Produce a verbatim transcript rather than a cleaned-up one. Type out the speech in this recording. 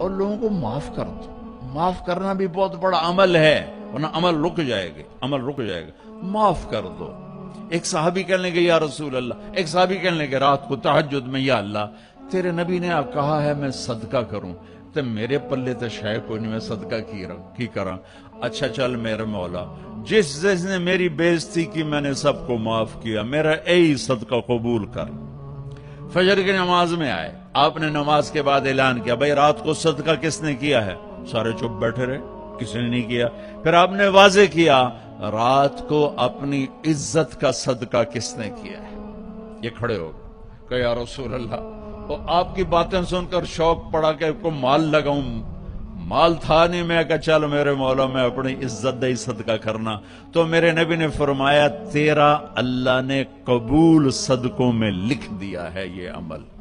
اور لوگوں کو معاف کر دو. معاف کرنا بھی بہت بڑا عمل ہے، ورنہ عمل رک جائے گا، عمل رک جائے گا. معاف کر دو. ایک صحابی کہنے لگے یا رسول اللہ، ایک صحابی کہنے لگے رات کو تہجد میں، یا اللہ تیرے نبی نے کہا ہے میں صدقہ کروں، تو میرے پلے تو شے کوئی نہیں، میں صدقہ کی کی کراں. اچھا چل میرے مولا، جس جس نے میری بےزتی کی میں نے سب کو معاف کیا، میرا اے صدقہ قبول کر. فجر کی نماز میں آئے، آپ نے نماز کے بعد اعلان کیا بھائی رات کو صدقہ کس نے کیا ہے؟ سارے چپ بیٹھے رہے، کسی نے نہیں کیا. پھر آپ نے واضح کیا رات کو اپنی عزت کا صدقہ کس نے کیا ہے؟ یہ کھڑے ہو گئے کہ یا رسول اللہ، اور آپ کی باتیں سن کر شوق پڑا کہ کو مال لگاؤں. مال تھا نہیں، میں کہا چل میرے مولا میں اپنی عزت دے صدقہ کرنا. تو میرے نبی نے فرمایا تیرا اللہ نے قبول صدقوں میں لکھ دیا ہے یہ عمل.